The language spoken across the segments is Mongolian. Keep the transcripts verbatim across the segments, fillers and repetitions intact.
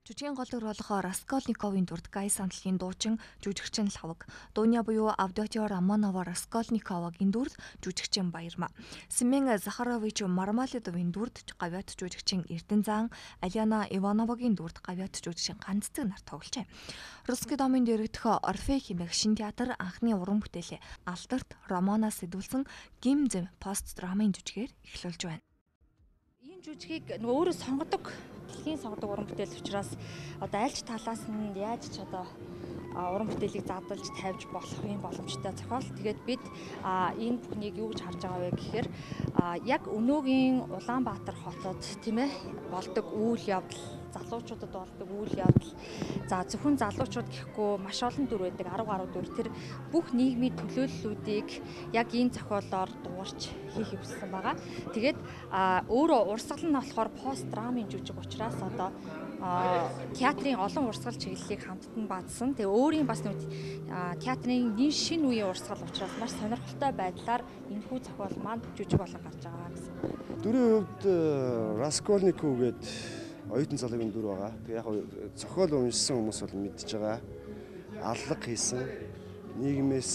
Жүжигний гол дүр болох Раскольниковын дүрд Гай Сантлалын дуучин жүжигчин Лавг, дууны буюу Авдотья Романова Раскольниковагийн дүрд жүжигчин Баярма, Семен Захарович Мармалидовын дүрд гавьяат жүжигчин Эрдэнэзан, Аляна Ивановагийн дүрд гавьяат жүжигчин Ганцдаг нар тогложээ. Русский домын дэргэдэх Орфей хэмээх шин театр анхны уран бүтээлээ Алдарт романоос сэдвүүлсэн гим зэм пост драмын жүжигээр эхлүүлж байна. Энэ жүжигийг нөгөө өөрөө сонгодог, дэлхийн сонгодог уран бүтээл учраас одоо аль ч талаас нь яаж ч одоо уран бүтээлийг задлж тавьж болох юм боломжтой зохиол. Тэгээд бид энэ бүхнийг юу гэж харж байгаа вэ гэхээр яг өнөөгийн Улаанбаатар хотод тийм ээ болдог үйл явдал, залуучуудад болдог үйл явдал. За зөвхөн залуучууд гэхгүй маш олон дүр байдаг, арав гаруй дүр. Тэр бүх нийгмийн төлөөллүүдийг яг энэ зохиолоор дуурч хийх хүссэн байгаа. Тэгээд өөрөө урсгал нь болохоор пост драмын жүжиг учраас одоо театрын олон урсгал чиглэлийг хамтдан баасан. Тэгээ өөрийн бас нэг театрын нэг шинэ үеийн урсгал учраас маш сонирхолтой байдлаар энэхүү зохиол маань жүжиг болон гарч байгаа гэсэн. Дүрийн хувьд Раскольников гэдэг оюутан залуугийн дүр байгаа. Тэгээ яг зохиол уншсан хүмүүс бол мэдж байгаа. Аллаг хийсэн, нийгмээс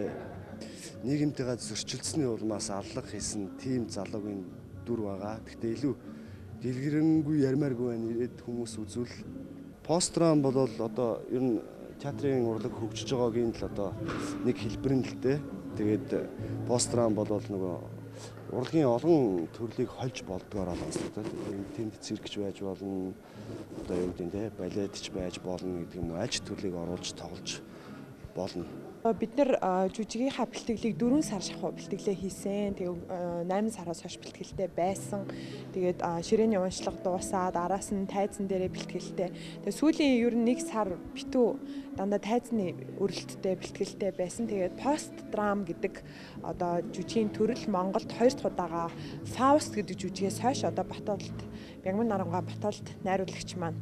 нийгэмтэйгээ зөрчилдсөний улмаас аллаг хийсэн тийм залуугийн дүр байгаа. Гэхдээ илүү дэлгэрэнгүй ярмааргүй байна ирээд хүмүүс үзвэл пострам бол одоо ер нь театрын урлаг хөгжиж байгаагийн л одоо нэг хэлбэр нь л дээ. Тэгээд пострам бол нөгөө урлагийн олон төрлийг хольж болдгоор алгасдаг. Тэнд циркч байж болно. Одоо юу гэдэг нь балетч байж болно гэдэг юм уу. Аль ч төрлийг оруулж тоглож болно. Бид нэр жүжигийнхаа бэлтгэлийг дөрвөн сар шахуу бэлтгэлээ хийсэн. Тэгээ найман сараас хойш бэлтгэлтэй байсан. Тэгээд ширээний уншлага дуусаад араас нь тайзан дээрээ бэлтгэлтэй. Тэгээ сүүлийн ер нь нэг сар битүү дандаа тайзны өрөлттэй бэлтгэлтэй байсан. Тэгээд пост драм гэдэг одоо жүжигийн төрөл Монголд хоёр дахь удаага Фауст гэдэг жүжигээс хойш одоо Батболд Бягман Нарангаа Батболд найруулагч маань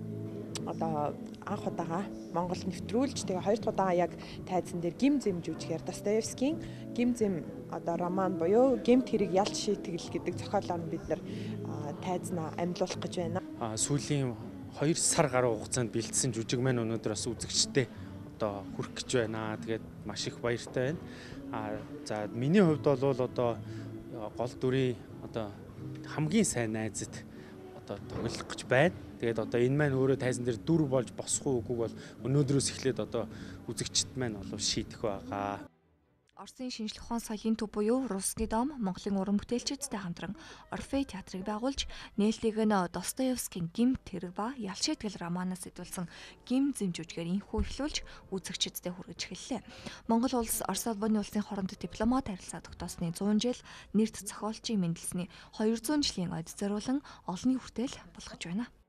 одоо анх удаага Монгол нэвтрүүлж тэгээ хоёр дахь удаага яг тайзан дээр гим зэм жүжигээр Достоевскийн гим зэм одоо роман буюу гэмт хэрэг ялж шийтгэл гэдэг зохиолоор бид нар тайзнаа амьлуулах гэж байна. Сүүлийн хоёр сар гаруй хугацаанд бэлдсэн жүжиг маань өнөөдөр бас үзэгчтэй одоо хүрэх гэж байна. Тэгээд маш их баяртай байна. А за миний хувьд бол одоо гол дүрийн одоо хамгийн сайн найзад одоо тоглох гэж байна. Тэгээд одоо энэ маань өөрөө тайзан дээр дүр болж босох уу үгүй бол өнөөдрөөс эхлээд одоо үзэгчд маань болов шийдэх байгаа. Оросын шинжлэх ухаан соёлын төв буюу Русский дом Монголын уран бүтээлчидтэй хамтран Орфей театрыг байгуулж нээлтийг нь Достоевскийн гимт хэрэг ба ял шийтгэл романоос сэдвүүлсэн гим зэм жүжигээр инхүү эхлүүлж үзэгчдэд хүргэж эхэллээ. Монгол улс Орос улбаны улсын хоорондоо дипломат харилцаа тогтоосны зуун жил, нэрт зохиолчийн мэндэлсний хоёр зуун жилийн ойд зориулан олонний хүртэл болгож байна.